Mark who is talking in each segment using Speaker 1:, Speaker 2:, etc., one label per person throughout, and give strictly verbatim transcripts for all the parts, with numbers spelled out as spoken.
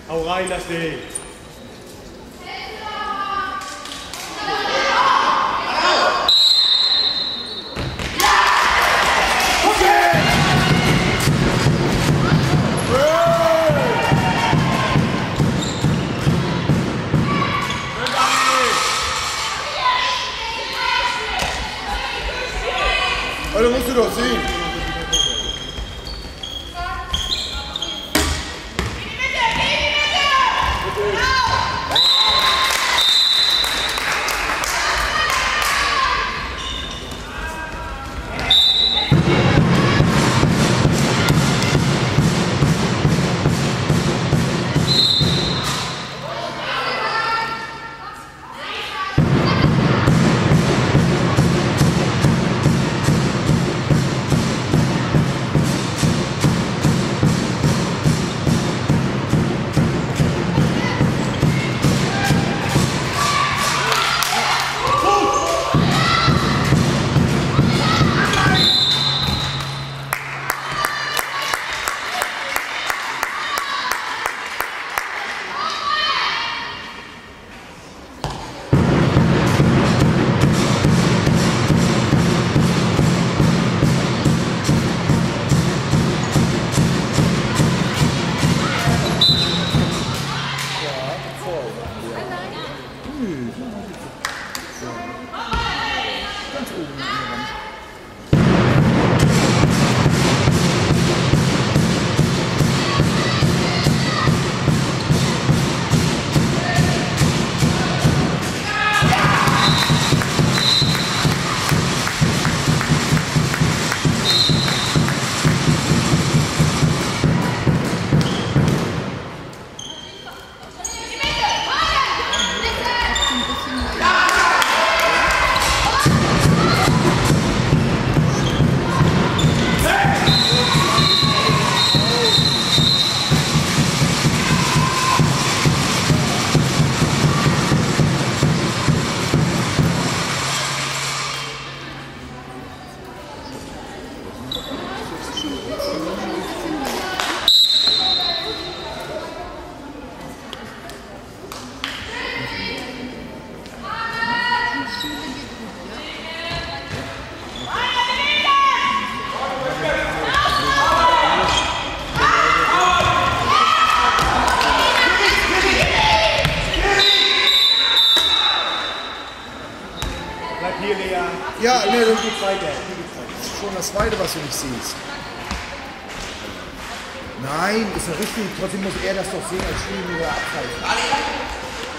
Speaker 1: Hau rein, das Ding.
Speaker 2: Oder musst du doch sehen. Ja, nee, das ist schon das Zweite, was du nicht siehst. Nein, ist ja richtig. Trotzdem muss er das doch sehen als Spielmüller abpfeifen.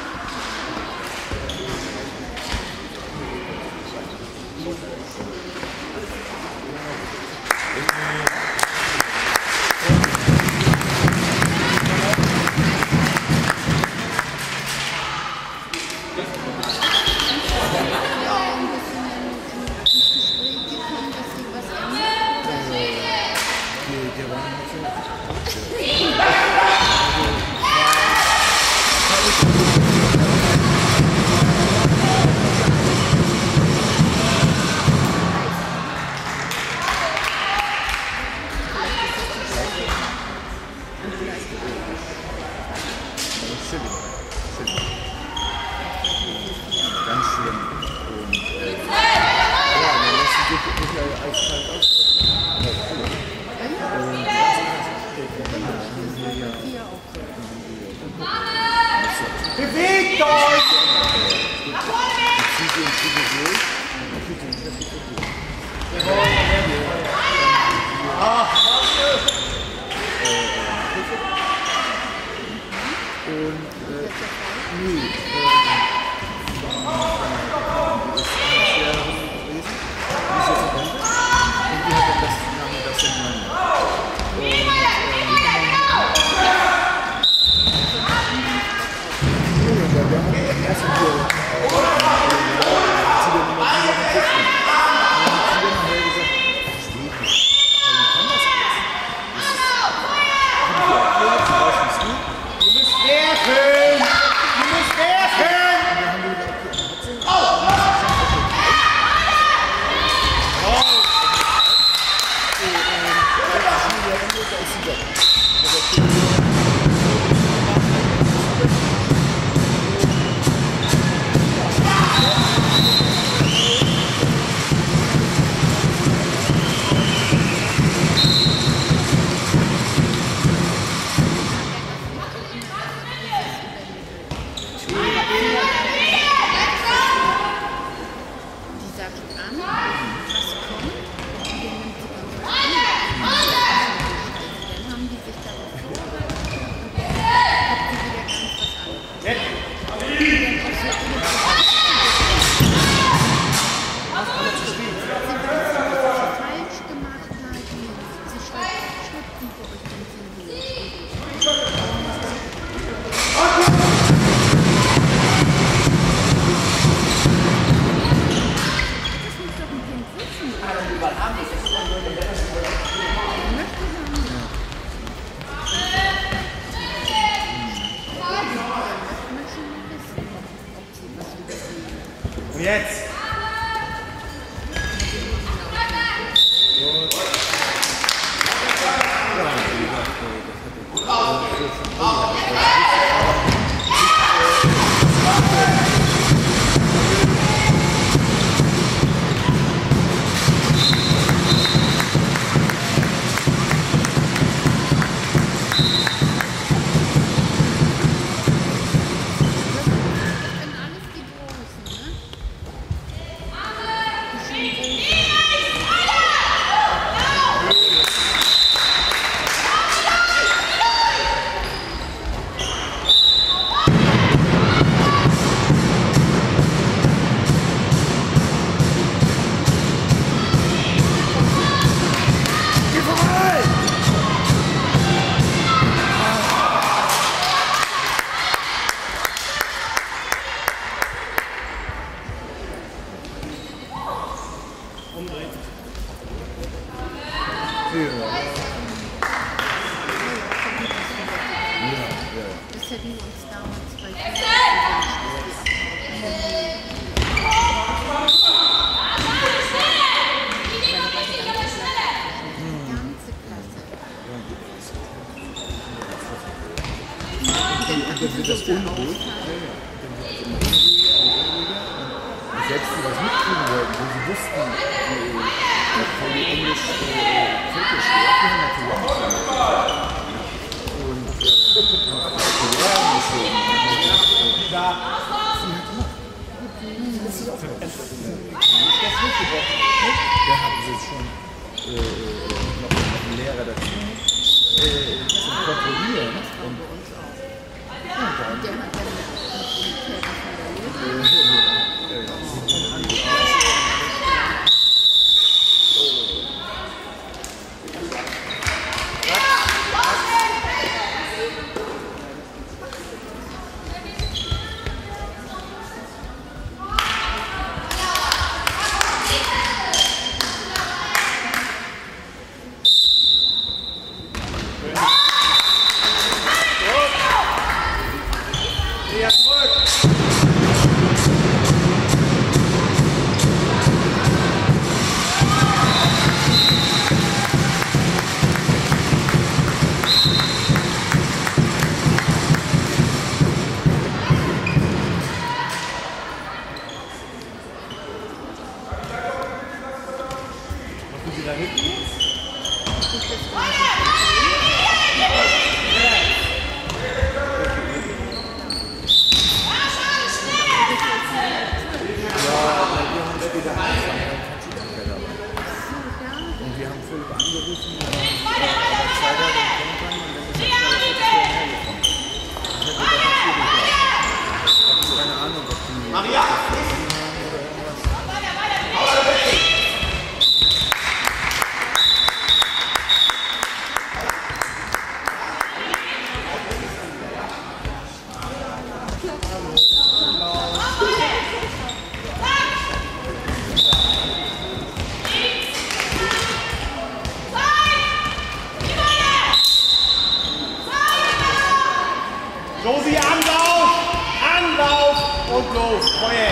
Speaker 2: Bewegt euch! Thank you.
Speaker 1: Das hätten wir uns damals bei Kindern
Speaker 2: Und dann wird das unruhig. Und selbst die das mitkriegen wollten, wo sie wussten, wo die Englisch völlig schwer, die haben natürlich auch und äh, die Lehrer geschoben. Das ist auch da hatten sie schon äh, noch einen Lehrer dazu äh, zum Kontrollieren. Und ja, dann,
Speaker 1: der hat dann
Speaker 2: da hinten? Und wir haben Philipp angerufen, ob er Zeit hat und kommen kann, und dann ist er hergekommen. Ich hätte das natürlich auch. Ich habe keine Ahnung, ob die Maria haben oder irgendwas.
Speaker 3: Josi, Anlauf! Anlauf und los! Feuer!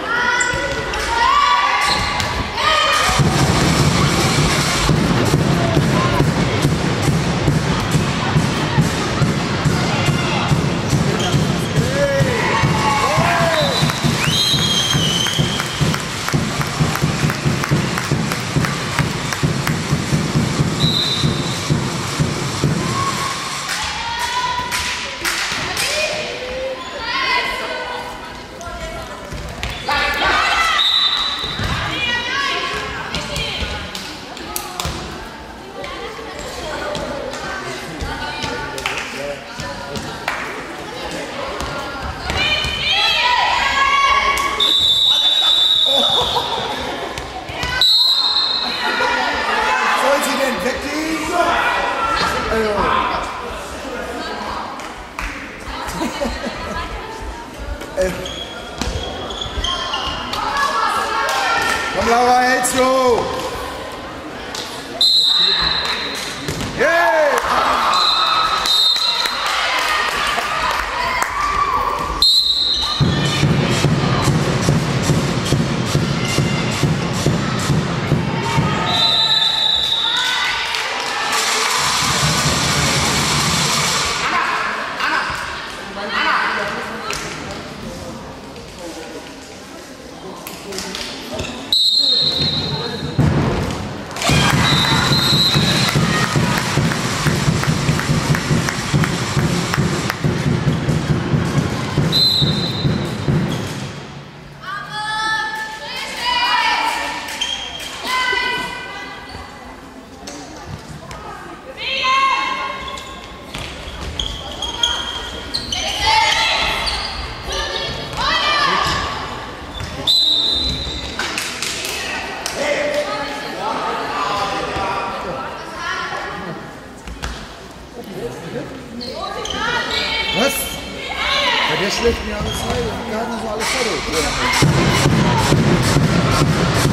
Speaker 2: Komm, Laura, hältst du! Hey! Was? Ja, der schlägt mir alles rein. Wir hatten so alles fertig.